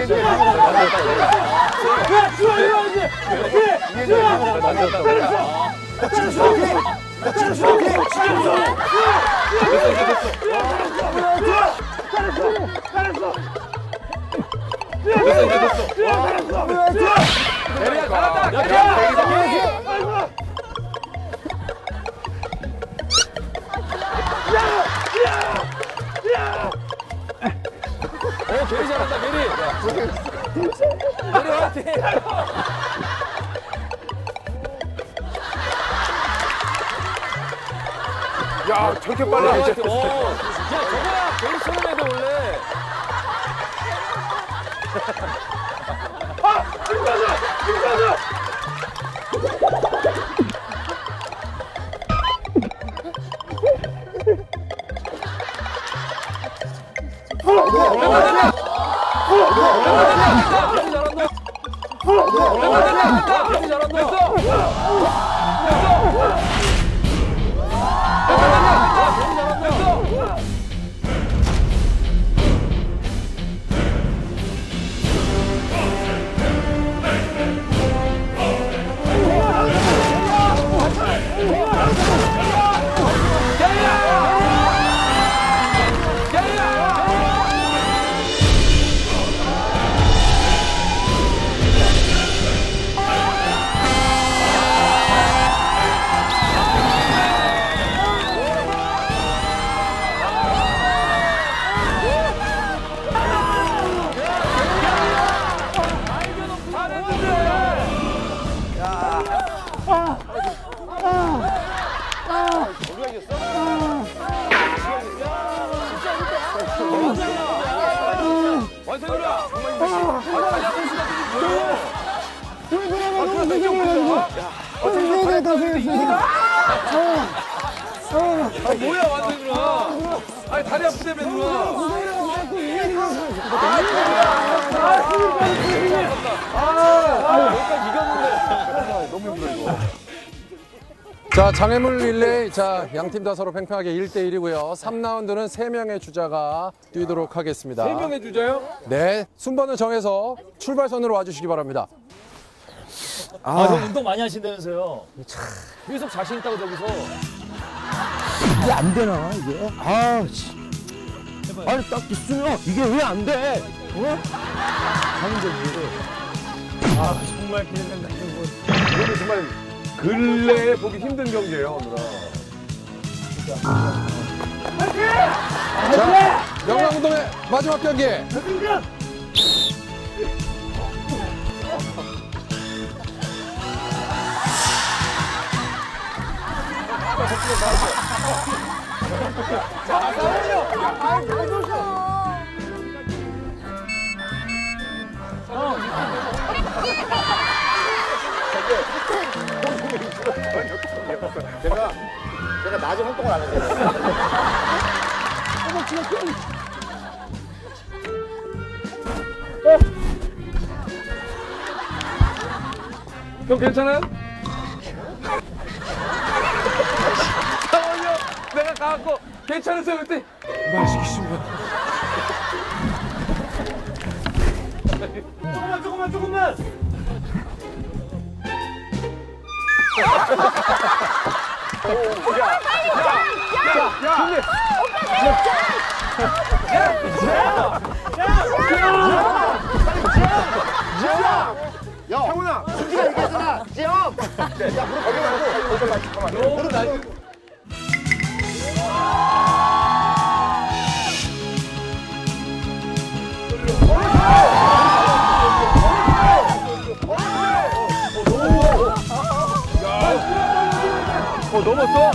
게리 잘한다, 게리. 게리 화이팅. 야, 저렇게 빨라. 야, 저거야 게리처럼 해야 돼, 원래. 뭐야 완전 누나. 아니 다리 아프다며 누나. 너무 힘들어 이거. 자, 장애물 릴레이. 자, 양팀 다 서로 팽팽하게 1대1이고요. 3라운드는 3명의 주자가 뛰도록 하겠습니다. 3명의 주자요? 네, 순번을 정해서 출발선으로 와주시기 바랍니다. 형 운동 많이 하신다면서요. 계속 자신 있다고 저기서. 이게 안 되나 이게? 아니 딱 있으면 이게 왜 안 돼? 하는 거지. 정말 기대된다. 이거는 정말 근래에 보기 힘든 경기예요, 누나. 자, 영광운동의 마지막 경기. 제가 낮에 활동을 안 했어요. 형 괜찮아요? 상원이 형 내가 가갖고 괜찮으세요 그때 말 시키신 거야. 조금만. 야, 형훈아, 승기가 얘기했잖아. 지영. 야, 무릎 거기 말고. 무릎 말고. 넘었어?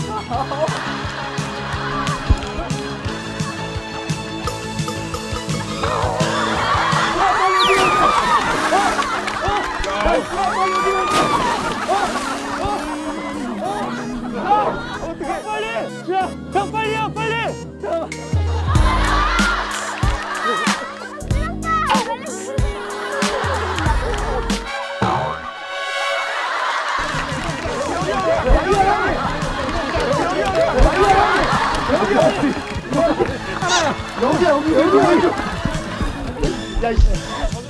형 빨리요, 빨리. 여기. 야,